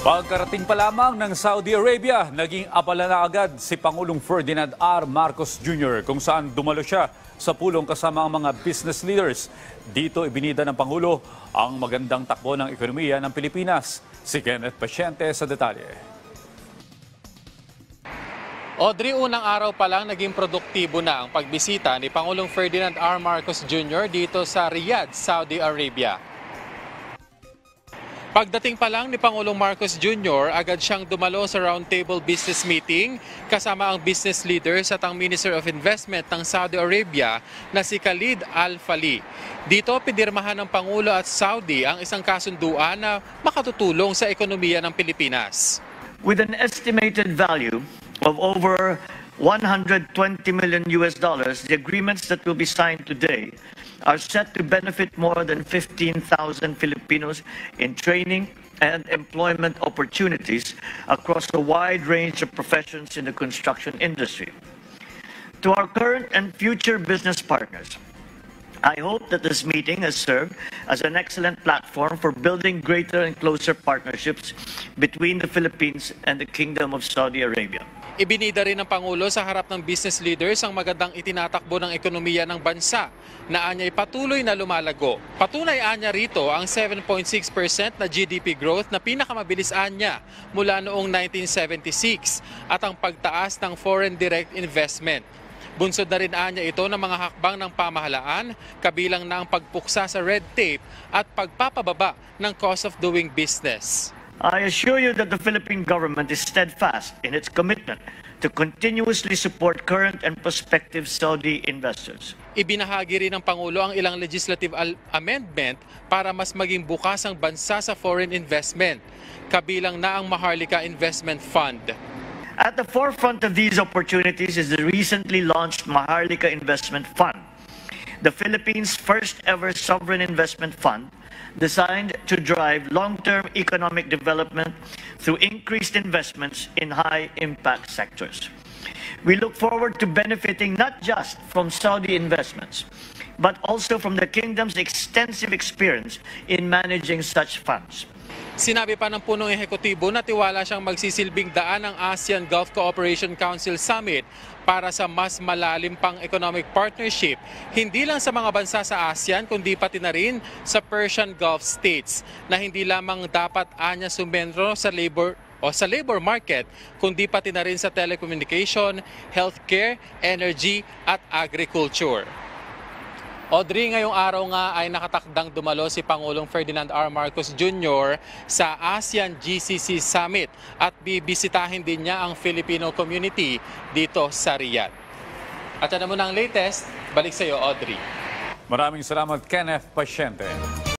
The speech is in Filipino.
Pagkarating pa lamang ng Saudi Arabia, naging abala na agad si Pangulong Ferdinand R. Marcos Jr. kung saan dumalo siya sa pulong kasama ang mga business leaders. Dito ibinida ng Pangulo ang magandang takbo ng ekonomiya ng Pilipinas. Si Kenneth Pasyente sa detalye. Audrey, unang araw pa lang naging produktibo na ang pagbisita ni Pangulong Ferdinand R. Marcos Jr. dito sa Riyadh, Saudi Arabia. Pagdating pa lang ni Pangulong Marcos Jr., agad siyang dumalo sa roundtable business meeting kasama ang business leaders at ang Minister of Investment ng Saudi Arabia na si Khalid Al Falih. Dito pinirmahan ng Pangulo at Saudi ang isang kasunduan na makatutulong sa ekonomiya ng Pilipinas. With an estimated value of over $120 million, the agreements that will be signed today are set to benefit more than 15,000 Filipinos in training and employment opportunities across a wide range of professions in the construction industry. To our current and future business partners, I hope that this meeting has served as an excellent platform for building greater and closer partnerships between the Philippines and the Kingdom of Saudi Arabia. Ibinida rin ng Pangulo sa harap ng business leaders ang magandang itinatakbo ng ekonomiya ng bansa na anya'y patuloy na lumalago. Patunay anya rito ang 7.6% na GDP growth na pinakamabilis anya mula noong 1976 at ang pagtaas ng foreign direct investment. Bunsod na rin anya ito ng mga hakbang ng pamahalaan, kabilang na ang pagpuksa sa red tape at pagpapababa ng cost of doing business. I assure you that the Philippine government is steadfast in its commitment to continuously support current and prospective Saudi investors. Ibinahagi rin ng Pangulo ang ilang legislative amendment para mas maging bukas ang bansa sa foreign investment, kabilang na ang Maharlika Investment Fund. At the forefront of these opportunities is the recently launched Maharlika Investment Fund, the Philippines' first ever sovereign investment fund designed to drive long-term economic development through increased investments in high-impact sectors. We look forward to benefiting not just from Saudi investments, but also from the Kingdom's extensive experience in managing such funds. Sinabi pa ng punong ehekutibo na tiwala siyang magsisilbing daan ng ASEAN Gulf Cooperation Council Summit para sa mas malalim pang economic partnership, hindi lang sa mga bansa sa ASEAN kundi pati na rin sa Persian Gulf states na hindi lamang dapat anya sumendro sa labor market kundi pati na rin sa telecommunication, healthcare, energy at agriculture. Audrey, ngayong araw nga ay nakatakdang dumalo si Pangulong Ferdinand R. Marcos Jr. sa ASEAN GCC Summit at bibisitahin din niya ang Filipino community dito sa Riyadh. At yan na muna ang latest. Balik sa iyo, Audrey. Maraming salamat, Kenneth Pasyente.